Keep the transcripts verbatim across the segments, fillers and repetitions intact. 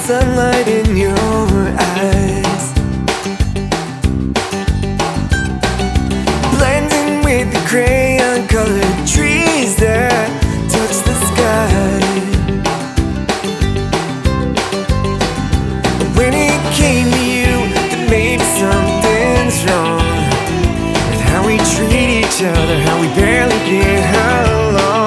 sunlight in your eyes, blending with the crayon-colored trees that touch the sky. When it came to you, that maybe something's wrong with how we treat each other, how we barely get along.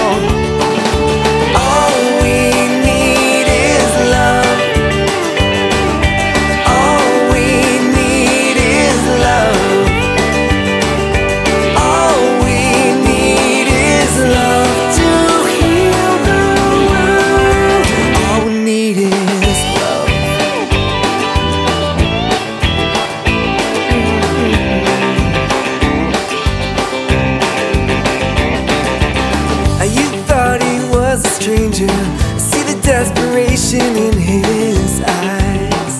Stranger, see the desperation in his eyes,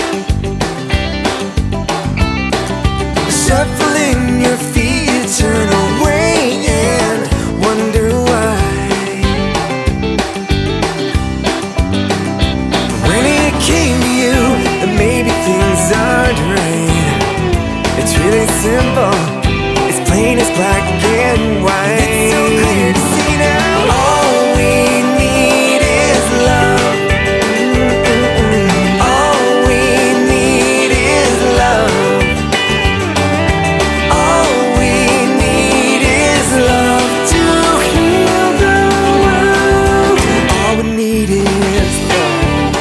shuffling your feet, you turn away and wonder why. When it came to you, that maybe things aren't right, it's really simple, it's plain as black and white. It's so clear to see now. All we need is love. All we need is love. All we need is love to heal the world. All we need is love.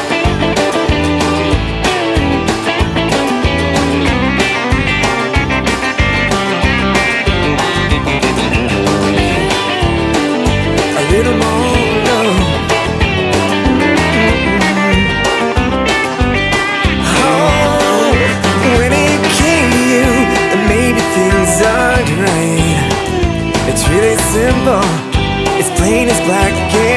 A little more love. Oh, when it came to you, that maybe things aren't right, it's really simple, it's plain as black and